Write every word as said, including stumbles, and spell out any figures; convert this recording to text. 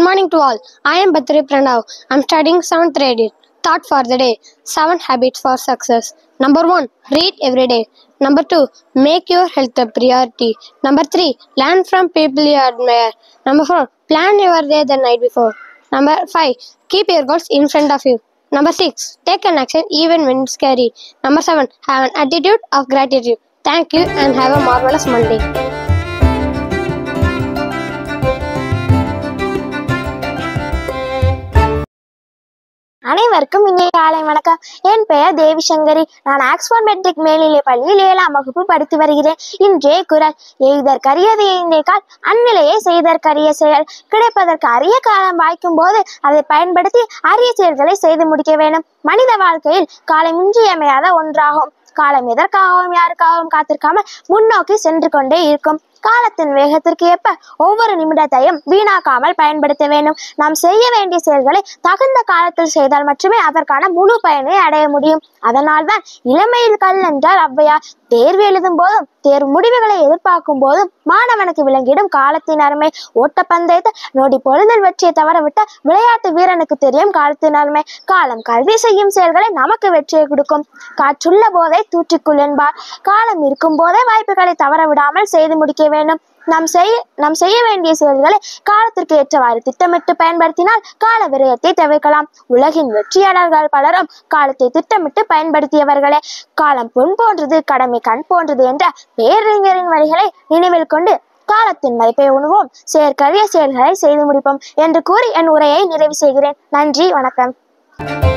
morning to all. I am Batri Pranav. I am studying seventh grade. Thought for the day. Seven habits for success. Number one, read every day. Number two, make your health a priority. Number three, learn from people you admire. Number four, plan your day the night before. Number five, keep your goals in front of you. Number six, take an action even when it's scary. Number seven, have an attitude of gratitude. Thank you and have a marvelous Monday. அனைவருக்கும் இனிய காலை வணக்கம். என் பெயர் தேவி சங்கரி. நான் Oxford matric மேல்நிலை பள்ளியில் ஏழாம் வகுப்பு படித்து வருகிறேன். இன்றைய குரல்: எய்தற்கரியது எய்ந்தேக்கால் அந்நிலையை செய்தற்கரிய செயல். கிடைப்பதற்கு அரிய காலம் வாய்க்கும் போது அதை பயன்படுத்தி அரிய செயல்களை செய்து முடிக்க வேண்டும். மனித வாழ்க்கையில் காலம் இன்றியமையாத ஒன்றாகும். காலம் எதற்காகவும் யாருக்காகவும் காத்திருக்காமல் முன்னோக்கி சென்று கொண்டே இருக்கும். காலத்தின் வேகத்திற்கு ஏற்ப ஒவ்வொரு நிமிடத்தையும் வீணாக்காமல் பயன்படுத்த வேண்டும். நாம் செய்ய வேண்டிய செயல்களை தகுந்த காலத்தில் செய்தால் மட்டுமே அதற்கான முழு பயனை அடைய முடியும். அதனால்தான் இளமையில் கல் என்றார் ஔவையார். தேர்வு எழுதும் போதும் தேர்வு முடிவுகளை எதிர்பார்க்கும் போதும் மாணவனுக்கு விளங்கிடும் காலத்தின் அருமை. ஓட்டப்பந்தயத்தை நொடி பொழுதில் வெற்றியை தவறவிட்ட விளையாட்டு வீரனுக்கு தெரியும் காலத்தின் அருமை. காலம் கல்வி செய்யும் செயல்களை நமக்கு வெற்றியை கொடுக்கும். காற்றுள்ள போதே தூற்றிக்குள் என்பார். காலம் இருக்கும் போதே வாய்ப்புகளை தவற விடாமல் செய்து முடிக்க வேண்டும். நாம் செய்ய நாம் செய்ய வேண்டிய செயல்களை காலத்திற்கு ஏற்றவாறு திட்டமிட்டு பயன்படுத்தினால் கால விரயத்தை தவிர்க்கலாம். உலகின் வெற்றியாளர்கள் பலரும் காலத்தை திட்டமிட்டு பயன்படுத்தியவர்களே. காலம் பொன் போன்றது, கடமை கண் போன்றது என்ற பேரறிஞரின் வழிகளை நினைவில் கொண்டு காலத்தின் மதிப்பை உணர்வோம், செயற்கரிய செயல்களை செய்து முடிப்போம் என்று கூறி என் உரையை நிறைவு செய்கிறேன். நன்றி, வணக்கம்.